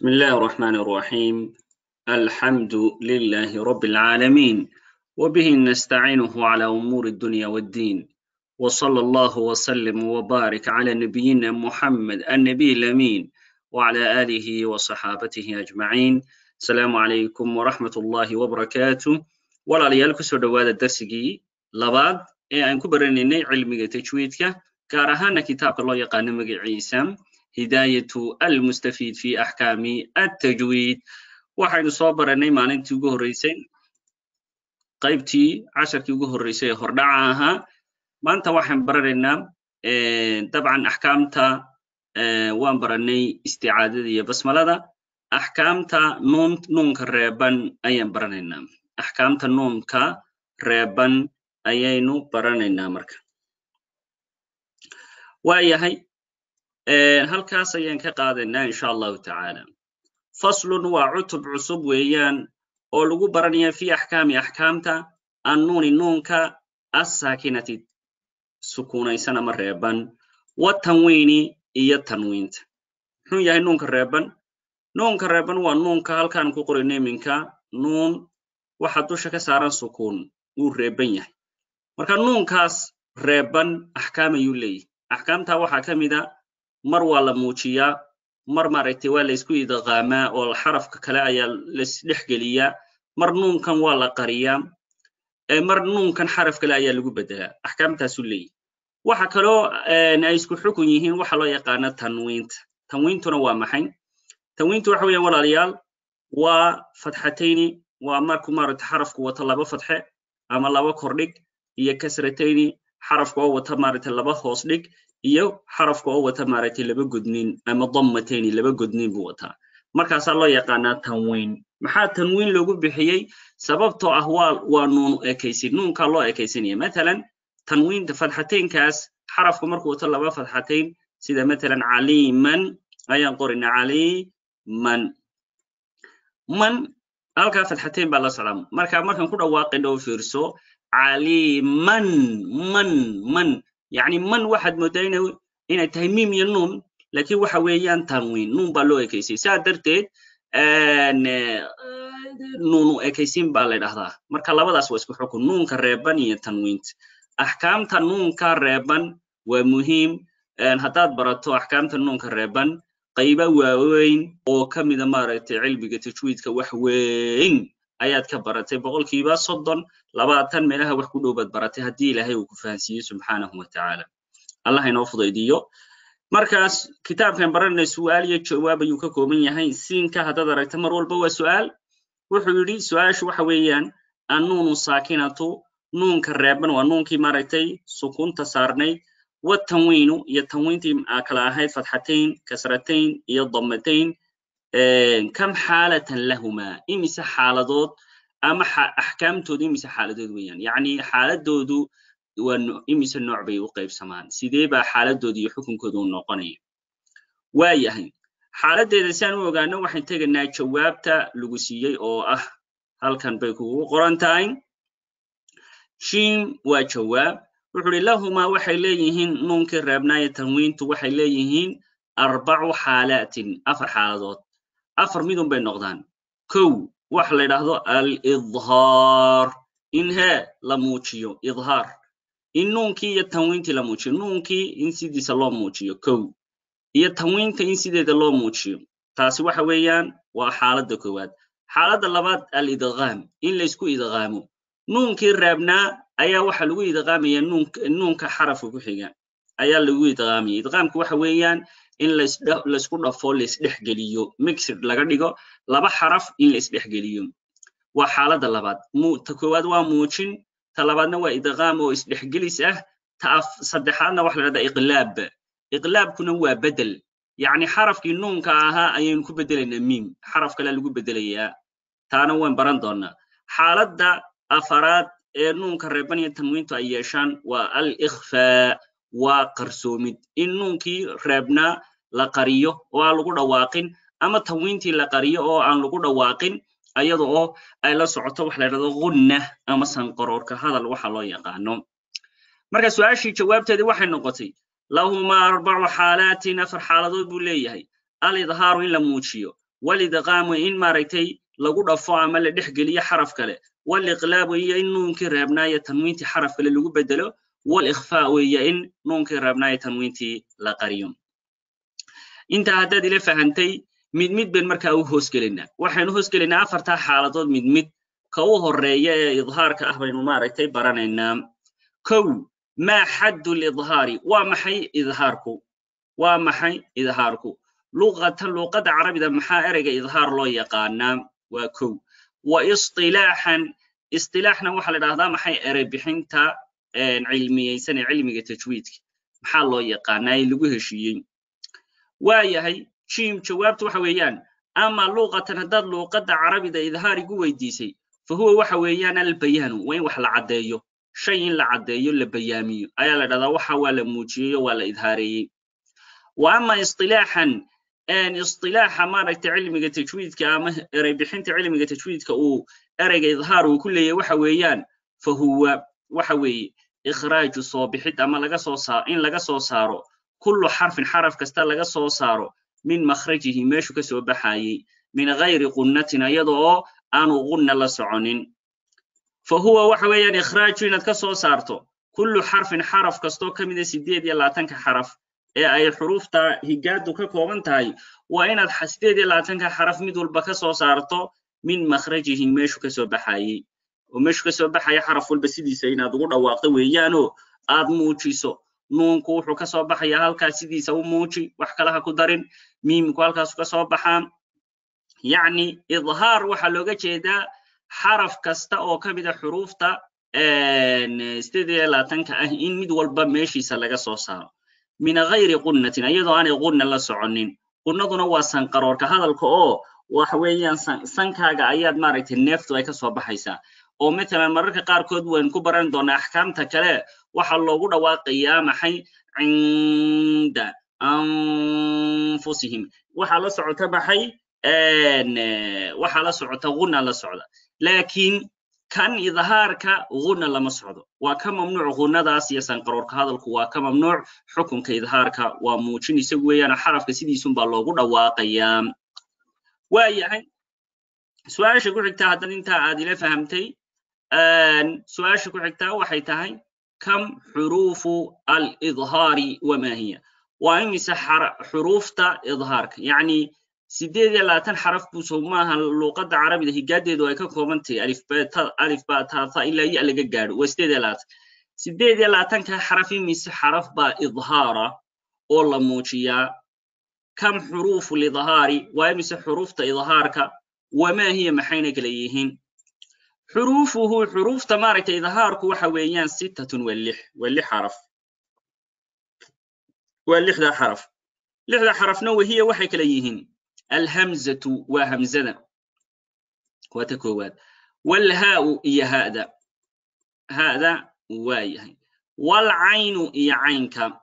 بسم الله الرحمن الرحيم. الحمد لله رب العالمين، وبه نستعينه على أمور الدنيا والدين، وصلى الله وسلم وبارك على نبينا محمد النبي الأمين وعلى آله وصحابته أجمعين. السلام عليكم ورحمة الله وبركاته. walaalyaal ku soo dhawaada darsigii labaad ee aan ku baraneynay cilmiga tajwiidka, gaar ahaana kitaabka loo yaqaano magaciisa hidaayatu almustafiid fi axkaami attajwiid. waxaynu soo baranay maalintii ugu horreysay qaybtii casharkii ugu horreysay ee hordhaca ahaa. maanta waxaan baranaynaa dabcan axkaamta waan baranay isticaadada iyo basmalada. axkaamta nuunka reeban ayaan baranaynaa. axkaamta nuunka reeban ayaynu baranaynaa marka. waayahay halkaas ayaan ka qaadaynaa insha allahu tacaala. faslun waa cutub cusub weeyaan oo lagu baranaya fi axkaami axkaamta annuuni nuunka assaakinati sukuunaysan ama reeban watanwiini iyo tanwiinta. muxuu yahay nuunka reeban? nuunka reeban waa nuunka halkaan ku qorayno iminka. nuun waxa dusha ka saaran sukuun uu reeban yahay. marka nuunkaas reeban axkaam ayuu leeyahay. axkaamta waxaa ka mid a mar waa la muujiyaa, mar maaragtay waa la isku idqaamaa oo xarafka kale ayaa la isdhex geliyaa, mar nuunkan waa la qariyaa, mar nuunkan xaraf kale ayaa lagu bedelaa. axkaamtaasuu leeyahay. waxa kaloo ay isku xukun yihiin waxa loo yaqaana tanwiinta. tanwiintuna waa maxay? tanwiintu waxa weeyaan walaalayaal waa fatxatayni, waa markuu maaragtay xarafku wato laba fatxe ama laba kordhig, iyo kasratayni xarafka oo wata maaragtay laba hoos dhig, iyo xarafka oo wata maaragtay laba godnin ama dammatayni laba godnin buu wataa. markaasaa loo yaqaanaa tanwiin. maxaa tanwiin loogu bixiyey? sababtoo ah waa nuun ekaysin, nuunkaa loo ekaysinaya. matalan tanwiinta fatxataynkaas xarafku markuu wato laba fatxatayn, sida matalan caliiman ayaan qorinaa caliiman. man halkaa fatxatayn baa la socdaa. markaan ku dhawaaqayno oo fiirso caliiman, man yani man waxaad moodaa inay tahay miim iyo nuun, laakiin waxa weeyaan tanwiin, nuun baa loo ekaysay. saa darteed nuunu ekaysin baa la dhahdaa. marka labadaas waa isku xukun, nuunka reeban iyo tanwiinta. axkaamta nuunka reeban waa muhiim. haddaad barato axkaamta nuunka reeban, qayba waaweyn oo ka mida maaragtay cilmiga tajwiidka wax weyn ayaad ka baratay. boqolkiiba 30-20 meelaha wax ku dhow baad baratay haddii ilaahay uu ku fahansiiyo subxaanahu wa tacaala. allah inoo fudaydiyo. markaas kitaabkan baranay su'aal iyo jawaab ayuu ka kooban yahay. siinka haddaad aragta mar walba waa su'aal. wuxuu yidhi su-aashu waxa weeyaan annuunu saakinatu, nuunka reeban waa nuunkii maaragtay sukuunta saarnayd, watanwiinu iyo tanwiintii kala ahayd fatxatayn, kasratayn iyo dammatayn. kam xaalatan lahumaa, imise xaaladood ama axkaamtoodu imise xaaladood weeyaan. yacni xaaladoodu waa imise nooc bay u qaybsamaan, sidee baa xaaladooda iyo xukunkooda u noqonaya. waayahay xaaladeeda si aan u ogaano waxaan tegaynaa jawaabta lagu siiyey oo ah halkan bay kugu qoran tahay. shiim waa jawaab. wuxuu uhi lahumaa waxay leeyihiin nuunkii reebnaayo tanwiintu waxay leeyihiin 4 xaalaatin, 4 xaaladood. 4 midun bay noqdaan. kow waxa la yidhaahdo al-idhaar, in la muujiyo idhaar, in nuunkii iyo tanwiintii la muujiyo. nuunkii in sidiisa loo muujiyo kow, iyo tanwiinta in sideeda loo muujiyo. taasi waxa weeyaan waa xaaladda koowaad. xaaladda labaad al-idghaam, in la isku idghaamo. nuunkii reebnaa ayaa waxa lagu idghaamaya nuunka xarafka ku xiga ayaa lagu idghaamaya. idghaamku waxa weeyaan in la isku dhafo, la isdhex geliyo, mixed laga dhigo laba xaraf in la isdhex geliyo. waa xaaladda labaad. ta koowaad waa muujin, ta labaadna waa idghaam oo isdhex gelis ah. ta saddexaadna waxa la yidhahdaa iqlaab. iqlaabkuna waa bedel, yacni xarafkii nuunka ahaa ayaynu ku bedelaynaa miim, xaraf kale lagu bedelayaa. taana waan baran doonaa. xaaladda afaraad ee nuunka reeban iyo tanwiintu ay yeeshaan waa al-ikhfaa, waa qarsoomid. in nuunkii reebnaa la qariyo oo aan lagu dhawaaqin, ama tanwiintii la qariyo oo aan lagu dhawaaqin, ayada oo ay la socoto waxa la yidhahdo gunna ama sanqaroorka hadal waxa loo yaqaano. marka su-aashii jawaabteedii waxay noqotay lahumaa 4 xaalaatin, 4 xaaladood buu leeyahay. al-idhaaru in la muujiyo, والإدغام إن مارتي لقول أفا أما اللي دحقلية حرف كله والإقلاب هي إن نونك رابناية تنوينتي حرف كله اللي بدله والإخفاء هي إن نونك رابناية تنوينتي لقريم انت هداد إلى فهمتي مد بين مركا أو هوسكلنا وحين هوسكلنا أفرتها حالات مد كوه الرأي إظهارك أهبين مارتي برانا النام كو ما حد الإظهار ومحي إظهاركو لغة عربية محا إرق إظهار لو يقانا وكو اصطلاحنا وحل هذا محي إرق بحنتا علمي سنة علمي تجويدك محا لو يقانا يلقوه شيئين وياهي شيم جوابت وحويان أما لغة هذا لغة عربية إظهار قوي ديسي فهو وحويان البيان وين وحل عدايو شيء لعدايو لبياميو أي لدى وحوال موجيو ولا إظهاري وأما اصطلاحا أن اصطلاح مارك علمي تجويد كأمه ربحنت علمي تجويد كأو أرجع إظهار وكل وحويان فهو وحوي إخراج الصوبحت أما لقى صارو كل حرف كستا لقى صارو من مخرجه ماشو كسوبحاي من غير قنتنا يضع أن غن لسعنين فهو وحويان إخراج إنك صارتو كل حرف كستو كمية سيديد يلا تنك حرف أي حروف تا هجادو ككومن تاي وإن الحسيد يلا تنك حرف مدول بكسو صارتو من مخرجه ماشو كسوبحاي وماشو كسوبحاي حرف والبسيدي سينا دور أواقي ويانو آد موجيسو نونكو وحو كسوبحاي هالكا سيدي سو موجي وحكالها كدارين ميمكو هالكا كسوبحان يعني إظهار وحلوغة جيدا حرف كستا أو كمية حروف تا استيدي يلا تنك إن مدول بماشي سلقا صوصار من غير قنة أيضا أنا قلنا لا سعنين قلنا هو سنقرار كهذا الكأو وحويا سنكاجا أياد مارت النفط ويكسر بحيسا أو مثلا مرة قاركود وين كبران دون أحكام تكلا وحلو قد واقيا محي عند أنفسهم وحلا سعوت بحي وحلا سعوت غنى لا سعوت لكن كان إظهارك غنى لما صعده وكم ممنوع غنى ذا سياسا قرارك هذا الكوا كم ممنوع حكم كإظهارك وموجين يسوي أنا حرف كسيدي سنبا الله قد واقيا وياهي سؤال شكو حكتا هذا انت عادلة فهمتي سؤال شكو حكتا وحيتهي كم حروف الإظهار وما هي وإمس حروف إظهارك يعني سيديد يلا تنحرف بسماها اللغة العربية هي جديد ويكون كومنتي ألف باء تاء إلا يلا جار وسيديد يلا تنك حرفي مس حرف با إظهار والله موجيا كم حروف الإظهار ويمس حروف إظهارك وما هي محينك ليهن حروف تمارك إظهارك وحويان 6 واللي حرف واللي حرف لحظة حرفنا وهي وحيك ليهن الهمزة وهمزنا وتكواد والهاء هي هذا وايه والعين هي عينك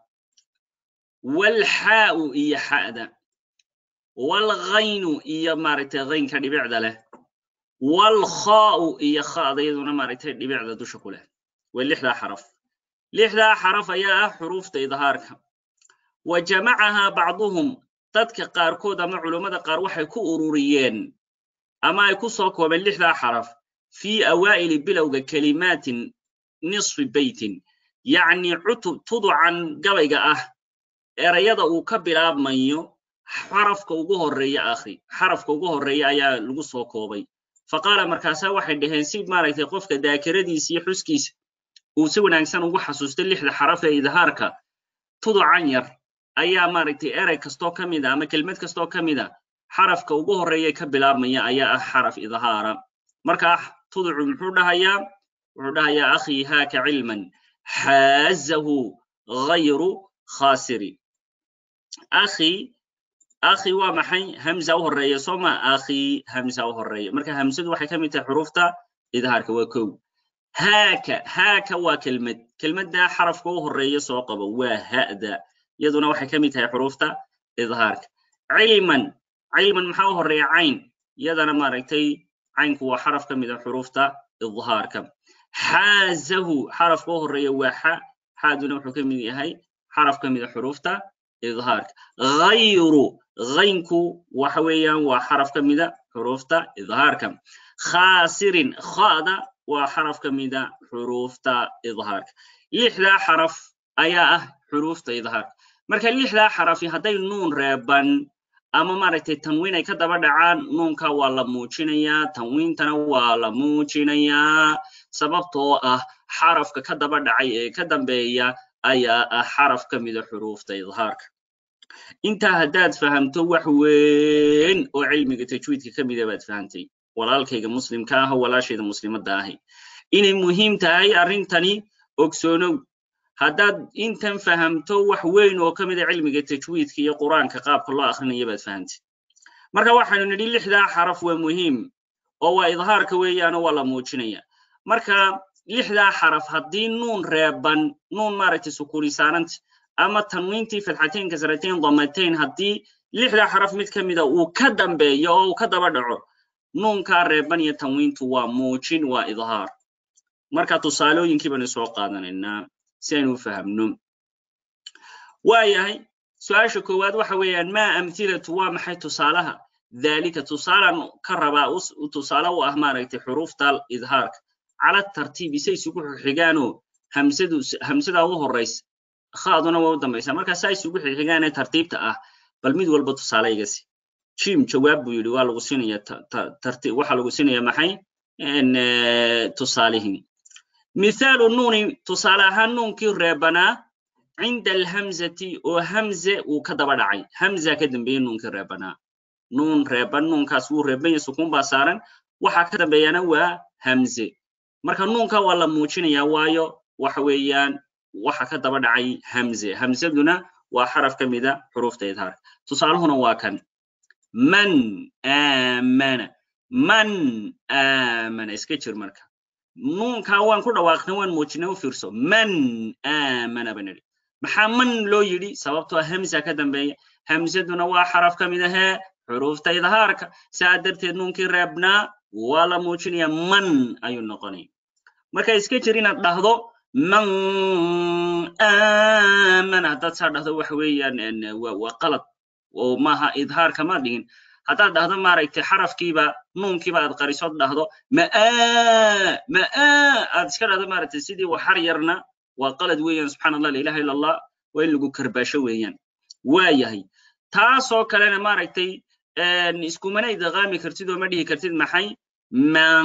والحاء هي حاء والغين هي مارت غينك دبعد له والخاء هي خاء يدنا مارت دبعد دشكله واللحظة حرف يا حروف إظهارك وجمعها بعضهم dadka qaarkood ama culimada qaar waxay ku ururiyeen ama ay ku soo koobeen 6 xaraf fi awaa'il bilowga kalimaatin nisf baytin yani tudcan gabayga ah erayada uu ka bilaabmayo xarafka ugu horeeya ayaa lagu soo koobay faqala markaasa waxay dhaheen si maaragtay qofka daakiradiisa iyo xuskiisa uu si wanaagsan ugu xasuusto 6 xaraf ee idhaarka tudcan yar ayaa maaragtay eray kasto kamida ama kelmad kasto kamida xarafka ugu horeeya ka bilaabmaya ayaa ah xaraf idhaara marka tudcu wuxuu dhahayaa akhi haaka ilman hazahu ghayru khasiri akhi waa maxay hamza u horeeya soma akhi hamza u horeeya marka hamsadu waxay kamid tahay xurufta idhaarka waa koow haaka waa kelmadda xarafka u horeeya soo qabo waa hada يدنا واحد كمية هي حروفتا إظهارك علما محاو هرية عين يدنا ما رأيتي عينك هو حرف كمية حروفتا إظهارك حازه حرف كوه هرية وحا حادنا وحو كمية هي حرف كمية حروفتا إظهارك غينكو وحويا وحرف كميدا حروف تا إظهارك خاسر خادا وحرف كميدا حروف تا إظهارك لحلا حرف أيا حروف تا إظهارك مركا لحلا حرفي هدي نون ريبان أما مارتي تنوين أي كدبا دعان نونكا والا موچينيا تنوين تنا والا موچينيا سببتو حرف كدبا دعي كدنبيا أيا حرف كميدا حروف تا إظهارك انت هداد فهمتو وحوين وعلمي تجويدك كميدا باد فهمتي walaalkayga muslimka ah walaashayda muslimadda ahi inay muhiim tahay arintani ogsoonow haddaad intan fahamto wax weyn oo kamid ah cilmiga tajwiidka iyo quraanka qaabka loo akhrinayo baad fahantay marka waxaanu nidhi lixda xaraf waa muhiim oo waa idhaarka weeyaan oo la muujinaya marka lixda xaraf haddii nuun reeban nuun maaragtay sukuuni saarant ama tanwiintii fatxateen kasrateen dhammateen haddii lixda xaraf mid kamid ah uu ka dambeeyo oo ka daba dhaco nuunka reeban iyo tanwiintu waa muujin waa idhaar marka tusaalooyinkii baan soo qaadanaynaa si aynu u fahamno waayahay su'aasha koowaad waxa weeyaan ma amthilatu waa maxay tusaalaha dalika tusaalan ka rabaa tusaale u ah maaragtay xuruufta idhaarka cala tartiib isay isugu xigaano hamsada ugu horeysa khaaduna waa u dambaysaa marka say isugu xigaan ee tartiibta ah bal mid walba tusaale iga si جيم جواب بيقول والله سينيا ترتيب وحلو سينيا محي إن تصالحين مثال النون تصالحها النون كربنا عند الهمزة وهمزة وكذا بدعي همزة كده بين نون كربنا نون ربنا نون كسور ربنا سكون بصارا وحكذا بيانا وهمزة مركا نون كوالله موجين يا وايو وحويان وحكذا بدعي همزة همزة دنا وحرف كميدا حروف تيظهر تصالحنا واكن من آمن اسكتشر مركا نون كاوان كل واقع وان موجنا وفرسو من آمن بنري محمد لو يدي سببتها همزة كدم بي همزة دون حرف كمدها حروف تيظهارك سادرت نون كربنا ولا موجنا من أيون نقني مركا اسكتشرين الدهضو من آمن هذا صار هذا وحويا وقلط وما إظهار كمان دين هذا ده ما رأيت حرف كيبا نون كيبا القريصات ده ما أذكر هذا ما رأيت سيدي وحريرنا وقالت ويان سبحان الله لا إله إلا الله وين لقوا كرباشة ويان وياهي تاسو كلنا ما رأيت نسكمنا إذا غامي كرتيد ومديه كرتيد محي من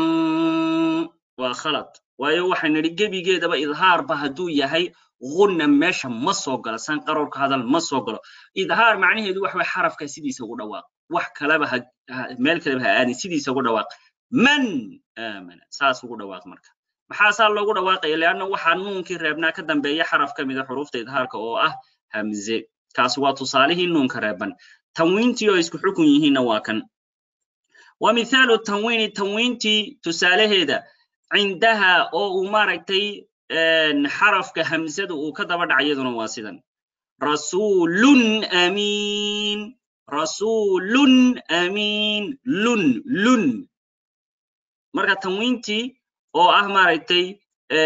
وخلط ويوحي نرجع بيجي ده إظهار بهدو يهي غنى ماشى مصوغل سان قررك هذا المصوغل إظهار معنيه دو وحوي حرف كسيدي سوى دواق وح كلامها مال كلامها آني سيدي سوى دواق من آمن ساس سوى دواق مركا محاسال لو دواق لأنه وحا نون كربنا كدن بي حرف كميدا حروف إظهار كو همزة كاسوات صالح نون كربن تنوينتي يسكو حكم يهي نواكن ومثال التنوينتي تساله هذا عندها أو ماركتي حرف كهمزة وكذا بدع يدنا واسدا رسول أمين رسول أمين لن مركا تنوينتي أو أهمارتي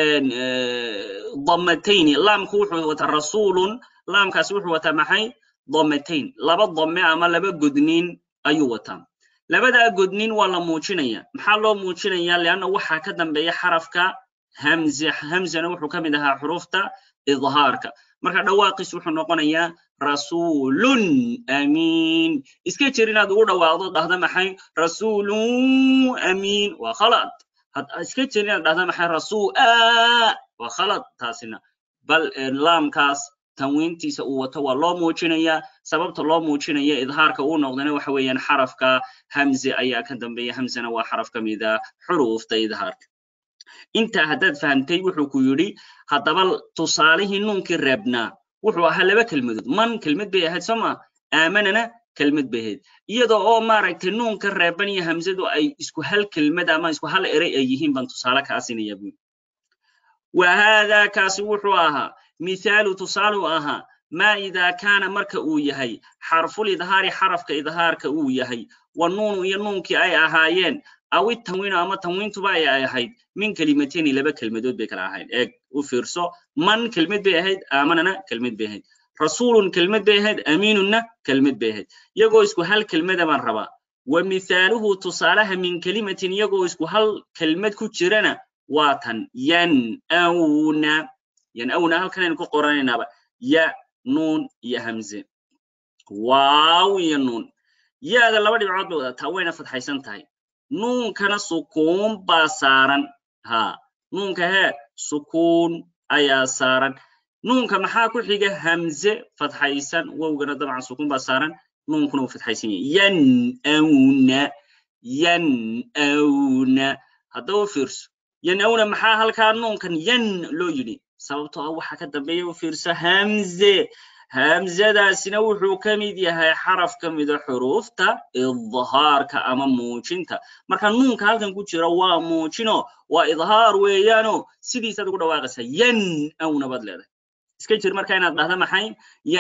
ضمتين لام كوحو وترسول لام كسوحو وتمحي ضمتين لبا ضمة أما لبا قدنين أيوة لبدا قدنين ولا موجينيا محلو موجينيا لأنه وحا كدن بي حرفك همزة نوحو كمدها حروفتا إظهارك مركا دواقس وحو نقونيا رسول أمين إسكي تشيرين هذا دواقض هذا محي رسول أمين وخلط إسكي تشيرين هذا محي رسول وخلط تاسنا بل لام كاس تنوينتي سأوته الله موجينيا سببت الله موجينيا إظهارك أو نقدنا وحويا حرفك همزة أيا كدن بي همزة نوا حرفك ميدا حروف تيظهارك انت هداد فهمتي وحو كيوري هدبال تصاليه نونك ربنا وحو هلبا كلمة من كلمة بيهد سما آمننا كلمة بيهد يدو او ماركت نونك ربني همزدو اي اسكو هل كلمة اما اسكو هل اري ايهين بان تصالك اسين يبون وهذا كاسوحو اها مثال تصالو اها ما إذا كان مركا او يهي حرف الإظهار حرف كإظهار كأو يهي والنون ينونك اي اهايين أو التنوين أما تنوين تبايا أهيد من كلمتين لبا كلمة بيكلا أهيد إيه وفرصو من كلمة بيهيد آمننا كلمة بيهيد رسول كلمة بهد أميننا كلمة بهد يجو اسكو هل كلمة من ربا ومثاله تصالها من كلمة يجو اسكو هل كلمة كتيرنا واتن ينأون هل كان نكو قراننا يا نون يا همزة واو يا نون يا هذا لبدي بعض بودا تاوينا فتحي سنتهاي نون كان سكون باسارا ها نون كه سكون أيا سارا نون كمحا كحيجة همزة فتحيسان ووجنا طبعا سكون باسارا نون كنوا فتحيسين ينأون هذا فيرس ينأون محا هل كان نون كان لو يدي سببته أو حكى بيو فيرس همزة دا سنوحو كميدي هاي حرف كميدي حروف تا الظهار كأمام موجينتا مركا نون كالكن كوشي روا موجينو وإظهار ويانو سيدي سادقو دواغسا أو نبادل هذا اسكيتر مركا يناد هذا محاين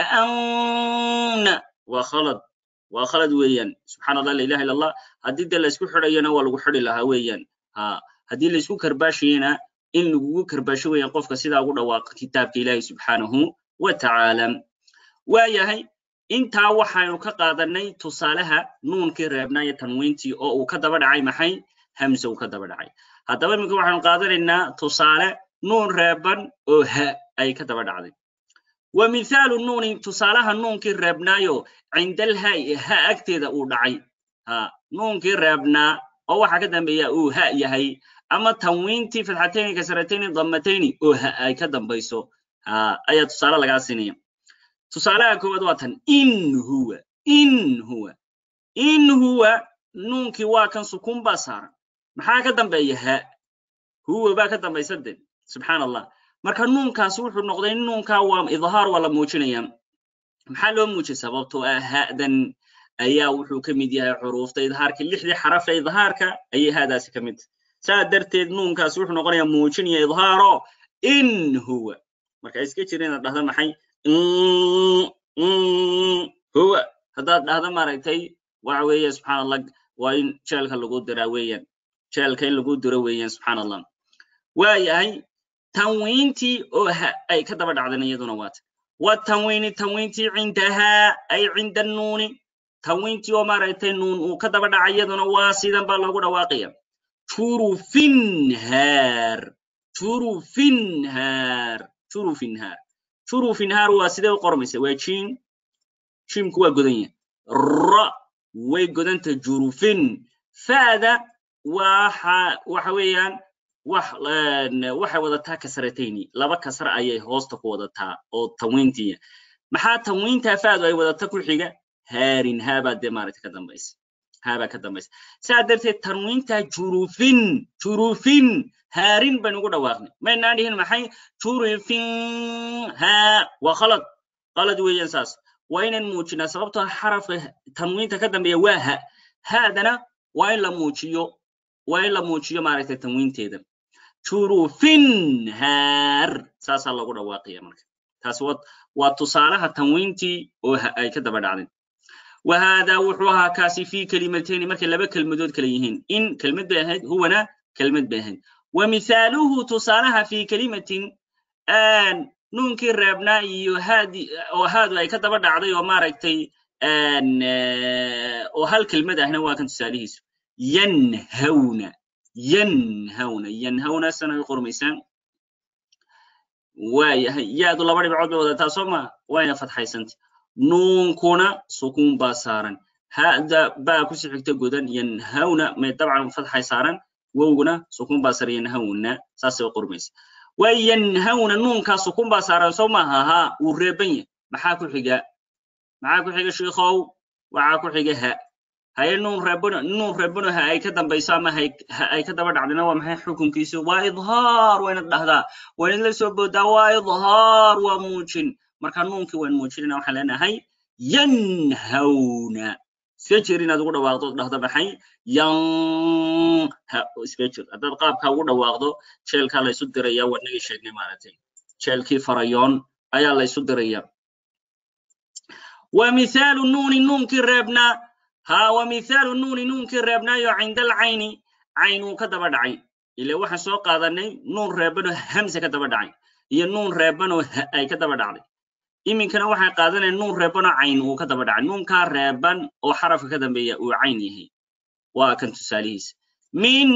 يأون وخلد ويان سبحان الله لا إله إلا الله هدي دا لسكو حرينا ولغو حري لها ويان هدي لسكو كرباشينا إن لغو كرباشي ويان قفك سيدا قو دواغ كتابك إلهي سبحانه وتعالى waayahay inta waxaanu ka qaadanay tusaalaha nuunkii reebnaa tanwiintii oo uu ka daba dhacay maxay hamza uu ka daba dhacay hadaba imika waxaanu qaadanaynaa tusaale nuun reeban oo ha ay ka daba dhacday wa mithalu nuuni tusaalaha nuunkii reebnaayo cindal ha agteeda uu dhacay nuunkii reebnaa oo waxa ka dambeeya uu ha yahay ama tanwiintii fatxatayn kasratayn dhammatayn oo ha ay ka dambayso ayaa tusaale laga siinaya tusaalaha koowaad waa tan in huwa nuunki waa kan sukun ba saaran maxaa ka dambeeya ha huwa ba ka dambaysa dad subhanallah marka nuunkaas wuxuu noqday nuunka waa idhaar wala muujinaya maxaa loo muujiyay sababtoo ah haadan ayaa wuxuu ka mid yahay xuruufta idhaarka lixdii xaraf ee idhaarka ayay haadaasi ka mid saa darteed nuunkaas wuxuu noqonayaa muujinaya idhaaro in huwa marka iska jireen dhahda maxay هو هذا maaragtay waxa weeye subhanallah waa in jeelka lagu diraa weeyaan jeelka in lagu diro weeyaan subhanallah waayahay tanwiintii oo ay ka daba dhacdan iyaduna waa tanwiintii cindaha ay cinda nuuni tanwiintii oo maaragtay nuun uu ka daba dhacay iyaduna waa sidan baa lagu dhawaaqaya شروف نهار واسده قرمسه واجين شيم كوا غدنيا ر way godanta jurufin faada waxa weeyaan waxa wadataa kasratayni laba kasra ayay hoosta ku wadataa oo tanwiintiya maxaa tanwiinta faadu ay wadataa ku xiga haarin haaba de maaragtay ka dambaysa saadarteed tanwiinta jurufin هارين بنقول دواغني ما ناديهن محي جورفين ها وخلط غلط وين ساس وين الموجنا سببته حرف تنوين تقدم بيواه هذانا وين لموجيو معرفة التنوين تيدم جورفين هار ساس الله قد واقيا مرك تاسوات وتصالها التنوين تي أي كده بدعين وهذا وحوها كاسي في كلمتين مرك لبك المدود كليهن إن كلمة بهد هو أنا كلمة بهد ومثاله تصالها في كلمة ننكر ربنا وهذا أي كتب دعضي وماركتي وهل كلمة هنا واكن تساليه ينهون سنة القرميسان ويا دول باري بعود ودا تاسوما وين فتحي سنت نون كونا سكون باسارا هذا با كسي خigta godan ينهون ما طبعا فتحي سارا ووغنا سكون باسر ينهون ساسو قرميس وينهون نون كا سكون باسارا سوما ها وريبن maxaa ku xiga sheekhow waxa ku xiga hay nuun reebano ha ay ka dambayso ama ay ka daba dhacdina waa maxay xukunkiisu waa idhaar wayna dhahdaa wayna la soo boodaa waa idhaar waa muujin marka nuunkii waan muujinayna waxa leenahay yanhawna سكيتر inaad ugu dhawaaqdo dhahda maxay yan سكيتر hadad qaabka ugu dhawaaqdo jeelka la isu diraya wanaga sheegnay maartay jeelkii farayoon ayaa la isu diraya ومثال النون كربنا ومثال النون كربنا عند العين عين كدب دعي إلا waxa soo qaadanay nuun reebano hamza kadaba dhacay iyo nuun reebano ay kadaba dhacday iminkana waxaan qaadanay nuun reeban oo cayn uu ka daba dhacay nuunka reeban oo xarafka ka dambeeya uu cayn yahay waa kan tusaalihiisa min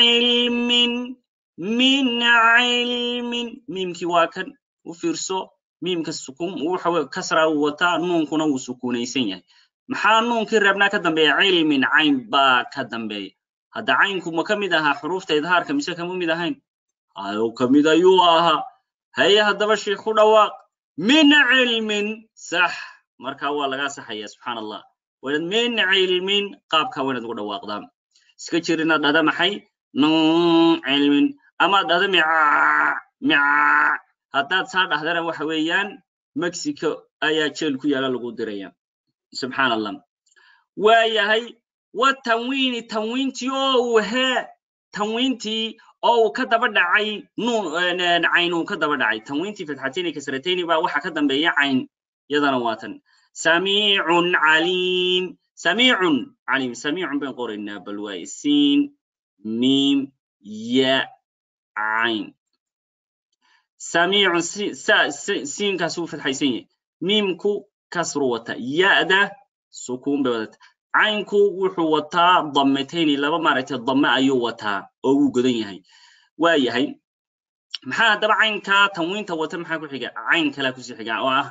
cilmin miimkii waa kan u fiirso miimka sukun waxa kasra uu wataa nuunkuna uu sukuunaysan yahay maxaa nuunkii reebnaa ka dambeeya cilmin cayn baa ka dambeeya hadda caynku ma ka mid ahaa xuruufta idhaarka mise kama mid ahayn ayuu ka mid ayuu ahaa haye haddaba sheekh ku dhawaaq min cilmin sax marka waa laga saxaya subxaan allah wanaad min cilmin qaabka wanaad ugu dhawaaqdaan iska jir inaad dhahda maxay min cilmin ama dhahda mica haddaad saa dhahdana waxa weeyaan mexico ayaa jeel ku yaala lagu diraya subxaan allah waayahay watanwiini tanwiintii oo tanwiintii oo ka daba dhacay nuun cayn uu ka daba dhacay tanwiintii fatxatayn kasratayn baa waxa ka dambeeya cayn yadana waatan samiicun caliim samiicun caliim samiicun baan qoraynaa bal waa siin miim ya cayn samiicun siinkaas uu fatxaysan yahay miimku kasru wata ya'da sukuun bay wadata caynku wuxuu wataa dammatayn laba maaragtay damme ayuu wataa oo uu godan yahay waa yahay maxaa haddaba caynka tanwiinta wata maxaa ku xiga cayn kala ku sii xiga oo ah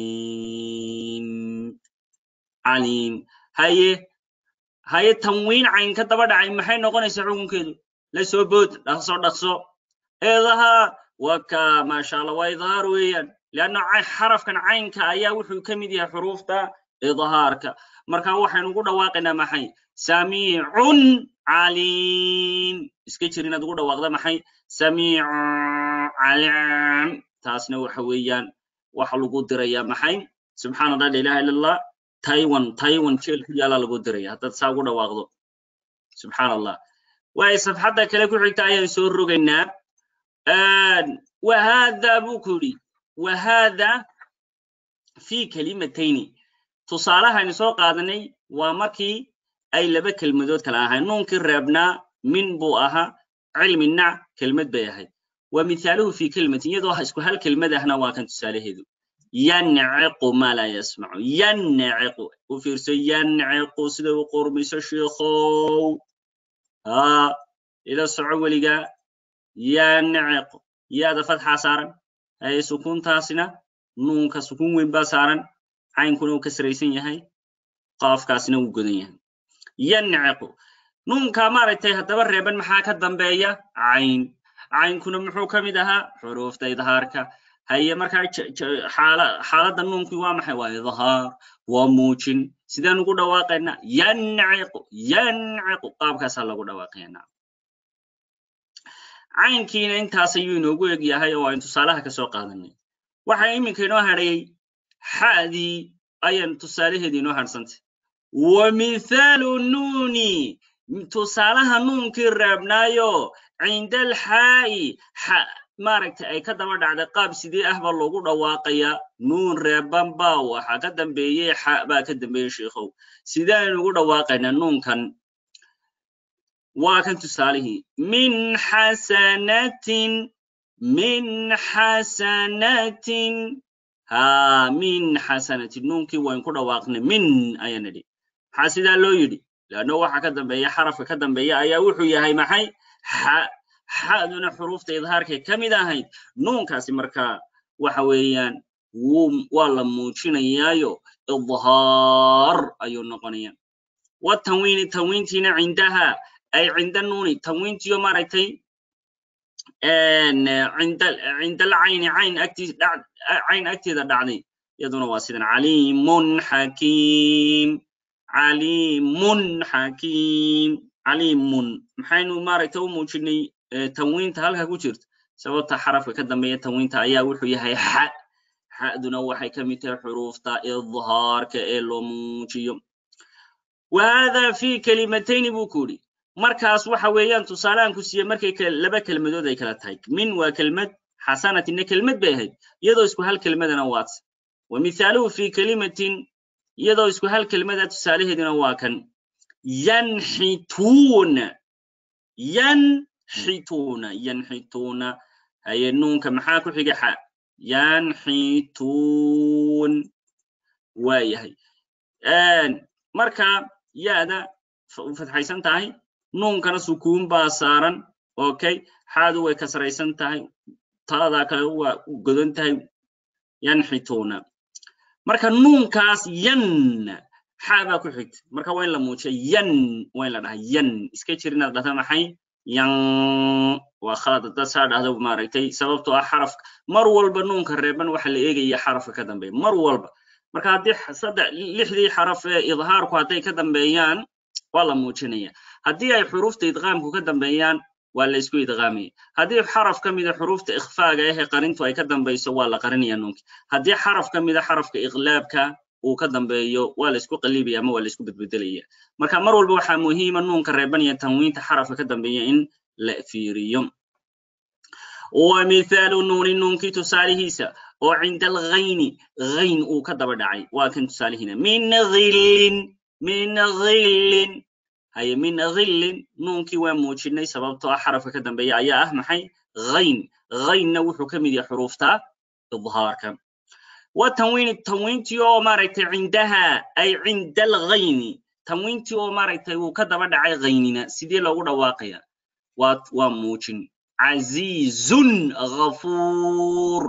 caliim haye tanwiin cayn ka daba dhacay maxay noqonaysaa xukunkeedu la soo bood dhaqso idhaar waka maasha allah waa idhaar weeyaan lianna xarafkan caynka ayaa wuxuu ka mid yahay xuruufta idhaarka marka waxaynu ugu dhawaaqaynaa maxay samiicun caliim iska jir inaad ugu dhawaaqda maxay samiicu caliim taasna waxa weeyaan waxa lagu diraya maxay subxaan allah la ilaha illa allah taiwan jeel ku yaala lagu diraya haddaad saa ugu dhawaaqdo subxaan allah waay safxadda kale ku xigta ayaan soo rogaynaa wahada buu ku yidhi wahada fi kalimatayni tusaalahaaynu soo qaadanay waa markii ay laba kelmadood kala ahayn nuunkii reebnaa min buu ahaa cilmina kelmad bay ahayd wa mithaaluhu fi kalimatin iyadoo isku hal kelmad ahna waa kan tusaalaheedu yanciqu ma la yasmacu yanciqu u fiirso yanciqu sida u qormayso sheekhow ila soco weliga yanciqu yaada fatxa saaran ay sukuuntaasina nuunka sukuun weyn baa saaran caynkuna uu kasraysan yahay qaafkaasina uu godan yahay yanciqu nuunka maaragtay haddaba reeban maxaa ka dambeeya caynkuna muxuu ka mid ahaa xuruufta idhaarka haye markaa xaaladda nuunkii waa maxay waa idhaar waa muujin sidaan ugu dhawaaqaynaa yanciqu qaabkaasaa lagu dhawaaqaynaa caynkiina intaas ayuu inoogu eg yahay oo aynu tusaalaha ka soo qaadanay waxaa iminka inoo hadhayay xa'dii ayaan tusaalaheedii inoo hadhsantay wa mithaalu nuuni tusaalaha nuunkii reebnaayo cinda alxaa'i maaragtay ay ka daba dhacday qaab sidee ah baa loogu dhawaaqayaa nuun reeban baa waxaa ka dambeeyey xa baa ka dambeeyey sheekhow sidaynu ugu dhawaaqaynaa nuunkan waa kan tusaalihii min xasanatin min xasanatin nuunkii wayn ku dhawaaqnay min ayaan nidhi maxaa sidaa loo yidhi leanno waxa ka dambeeya xarafka ka dambeeya ayaa wuxuu yahay maxay xa'duna xuruufta idhaarkay ka mid ahayd nuunkaasi markaa waxa weeyaan waa la muujinayaayo idhaar ayuu noqonaya watanwiini tanwiintiina cindaha ay cinda nuuni tanwiintiyo maaragtay cinda alcayni cayn agteeda dhacday iyaduna waa sidan caliimun xakiim caliimun maxaynu maaragtay u muujinay tanwiinta halka ku jirta sababta xarafka ka dambeeya tanwiinta ayaa wuxuu yahay xa'duna waxay ka mid tahay xuruufta idhaarka ee loo muujiyo wahada fi kalimatayni buu ku yidhi markaas waxa weeyaan tusaalahan ku siiye markay laba kelmadood ay kala tahay min waa kelmad xasanatinna kelmad bay ahayd iyadoo isku hal kelmadana waats wa mithaaluhu fi kalimatin iyadoo isku hal kelmada tusaalaheeduna waa kan yanxituuna haye nuunka maxaa ku xiga ينحتون وايهي marka yaada fatxaysan tahay nuunkana sukuun baa saaran okay xaadu way kasraysan tahay taada kale waa godan tahay yanxituna marka nuunkaas yan xaaba ku xigta marka waa in la muujiyo yan waa in la dhahay yan iska jirina dhata maxay yan waa khalad dad saadhado maaragtay sababtoo ah xaraf mar walba nuunka reeban waxa la eegaya xarafka ka dambeeya mar walba marka hadii lixdii xaraf ee idhaarku haday ka dambeeyaan waa la muujinaya hadii ay xuruufta idqaamku ka dambeeyaan waa la isku idqaamaya hadii xaraf kamid ah xuruufta ikhfaaga ee qarintu ay ka dambeeyso waa la qarinaya nuunka hadii xaraf kamid ah xarafka iqlaabka uu ka dambeeyo waa la isku qalibaya ama waa la isku bedbedelaya marka mar walba waxa muhiim ah nuunka reeban iyo tanwiinta xarafka ka dambeeya in la fiiriyo ومثال نون نونك تسالهيسا وعند الغين غين او كدبا دحاي وا كان تسالهينا من غل هي من غل نونك وا موجينay sababtoo xarafka ka dambeeya ayaa ah maxay غين wuxuu kamid yahay xuruufta idhaarka wa tanwiinti oo maaragtay cindaha ay cinda الغين tanwiinti oo maaragtay uu ka daba dhacay غينina sidii loogu dhawaaqaya waa muujin عزيز غفور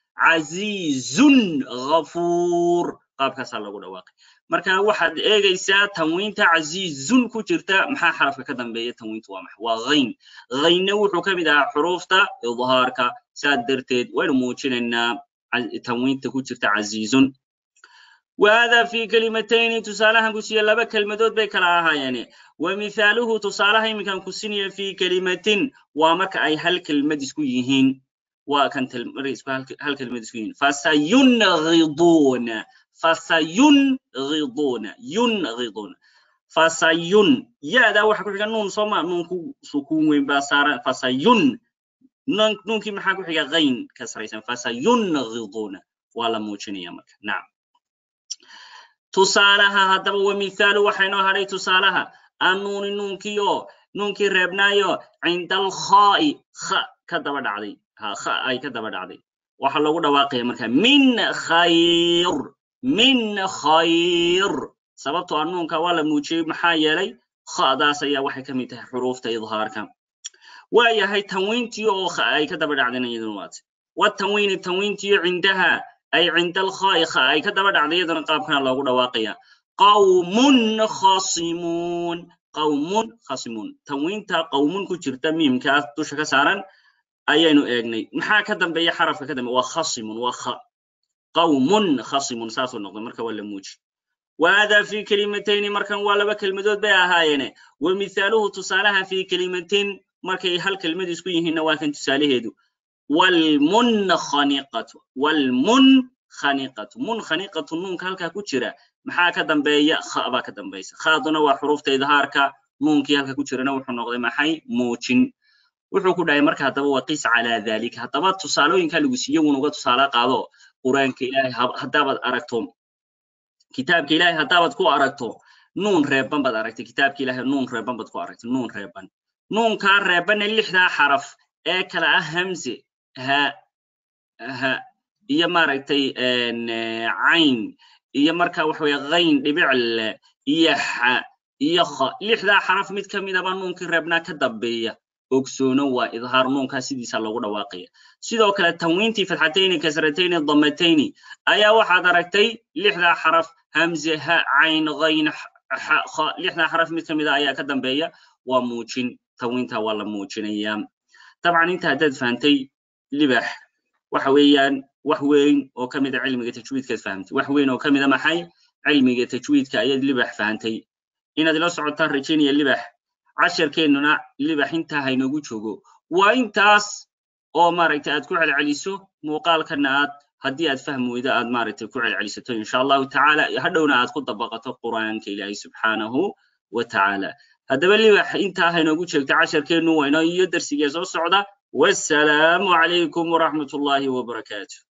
qaabkaas lagu dhawaaqay marka waxaad eegaysaa tanwiinta عزيزun ku jirta maxaa xarafka ka dambeeya tanwiintu waa maxay waa غين wuxuu kamid ahaa xuruufta idhaarka saadarteed waynu muujinaynaa tanwiinta ku jirta عزيزun وهذا في كلمتين تسالها كسيه لبا كلمات بي كلا اهايين ومثاله تسالها يمكن كسينيه في كلمه ومرك اي هل كلمه اسكو يهين وكان تلمريس هل كلمه اسكو يهين فسينغضون يا دا waxa ku xiga nuun soma nuunku sukuun weyn ba saaran fasayun nuunki maxaa ku xiga qayn kasraysan fasayunghidun wala muujinaya marka naam tusaalaha hadaba wa mithaal waxayno haray tusaalaha annuun nuunki reebnaayo indal kha'i kha ka daba dhacday kha ay ka daba dhacday waxa lagu dhawaaqay marka min khayr sababtoo annuunka waa la muujiyay maxaa yeelay khadaas ayaa waxay kamid tahay xuruufta idhaarka waayahay tanwiintii oo kha ay ka daba dhacdeen waad wa tanwiintii cindaha ay cindal khaa'iqa ay ka daba dhacdayadana qaabkan loogu dhawaaqaya qawmun khasimun tanwiinta qawmun ku jirta miimka dusha ka saaran ayaynu eegnay maxaa ka dambeeya xarafka ka dambeeya waa khasimun waa kha qawmun khasimun saaso noqdo marka waa la muuji وهذا في كلمتين markan waa laba kelmadood bay ahaayeen ومثاله tusalaha في كلمتين markay hal kelmad isku yihiin waa kan tusaalaheedu والمنخنقة منخنقة نونك halka ku jira maxaa ka dambeeya kha ba ka dambeeysa khaaduna waa xuruufta idhaarka nuunki halka ku jirana wuxuu noqday maxay muujin wuxuu ku dhahay marka hadaba waqis ala dhalika hadaba tusaalooyinka lagu siiyo unuga tusaala qaado quraanka ilaahay hadaabad aragto kitaabka ilaahay hadaabad ku aragto nuun reeban bad aragtay kitaabka ilaahay nuun reeban bad ku aragtay nuun reeban nuunka reeban lixda xaraf ee kala ah hamze ha iyo maaragtay ayn iyo marka wax way qayn dhibicle iyo ha iyo kha lixda xaraf mid kamid ah nuunki reebna ka dambeeya ogsoono waa idhaar nuunka sidiisa lagu dhawaaqay sidoo kale tanwiintii fatxatayn kasratayn dhammatayn ayaa waxaad aragtay lixda xaraf hamze ha ayn qayn ha kha lixda xaraf mid kamid ah ayaa ka dambeeya waa muujin tanwiinta waa la muujinaya طبعا انت hadad fahantay libax waxa weeyaan wax weyn oo kamid ah cilmiga tajwiidka fahantay wax weyn oo kamid ah maxay cilmiga tajwiidka ayad libax fahantay inaad la socotaan rajeenaya libax casharkeenuna libax inta haynagu joogo waa intaas oo maaragtay aad ku celceliso muuqaalkana aad hadii aad fahmi weydo aad maaragtay ku celcelisato insha Allah ta'ala hadhowna aad ku dabaqato quraanka Ilaahay subhanahu wa ta'ala hadaba libax inta haynagu joogto casharkeenu wayna iyo darsiga soo socda والسلام عليكم ورحمة الله وبركاته